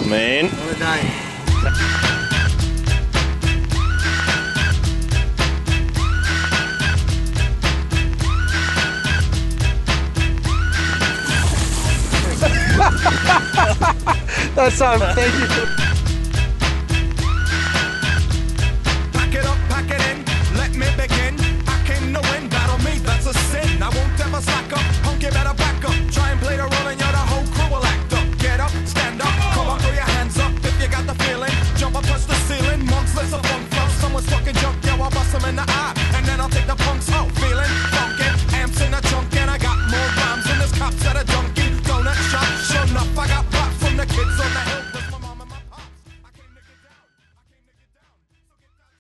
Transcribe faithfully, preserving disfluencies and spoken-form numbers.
Man. What a day. That's um, thank you. Pack it up, pack it in, let me begin. I came to win, battle me, that's a sin. I won't ever slack up, punk, you better back up. Try and play the role and you're the whole crew will act up. Get up, stand up, come on, throw your hands up if you got the feeling. Jump up, touch the ceiling, monks, let's a funk flow. Someone's fucking jump, yo, I'll bust them in the eye.